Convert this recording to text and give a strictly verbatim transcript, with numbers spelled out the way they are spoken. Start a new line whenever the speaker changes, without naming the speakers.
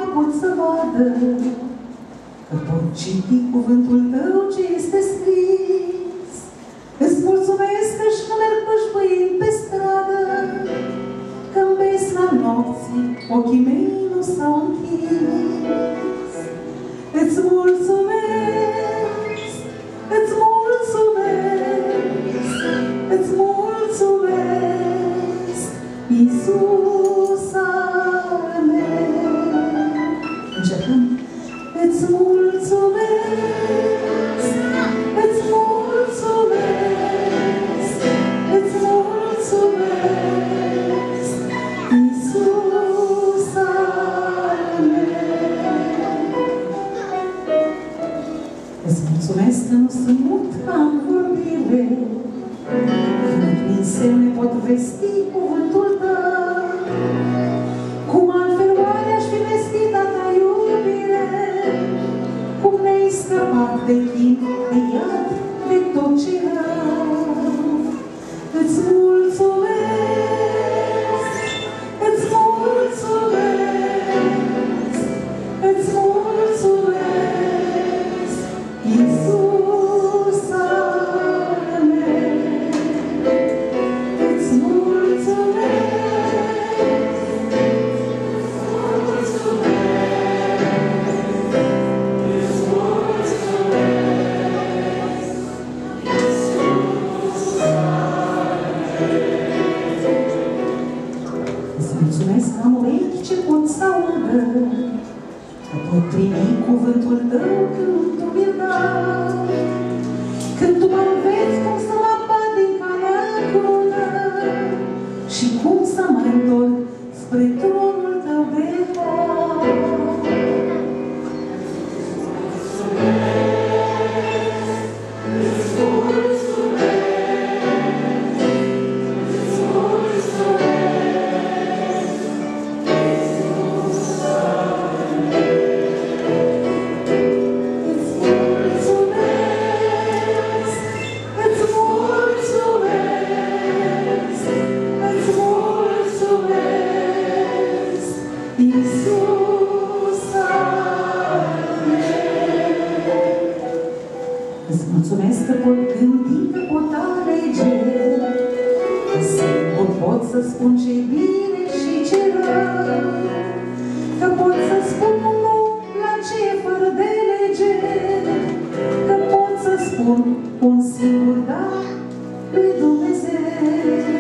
pot să vadă, că pot citi cuvântul tău ce este scris. Îți mulțumesc că-și nu merg pășpăind pe stradă, că-n besna nopții ochii mei nu s-au închis. Îți mulțumesc, îți mulțumesc, îți mulțumesc, Iisus al meu. Încercăm. Îți mulțumesc, îți mulțumesc, îți mulțumesc, Iisus al meu. Îți mulțumesc că nu sunt mut ca în vorbire, când prin semne pot vesti cuvântul tău. Cum altfel oare aș fi vestit a ta iubire, cum ne-ai scăpat de timp, de iad, de tot ce rău. Îți mulțumesc, îți mulțumesc, îți mulțumesc, Iisus al meu. Îți mulțumesc că am urechi ce pot să audă, că pot primi cuvântul tău când tu mi-l dai. Când tu mă înveți cum să mă bat din calea bună și cum să mă întorc spre tronul tău de har. Îți mulțumesc că pot gândi, că pot alege, că singur pot să spun ce-i bine și ce rău, că pot să spun nu la ce e fără de lege, că pot să spun un singur da lui Dumnezeu.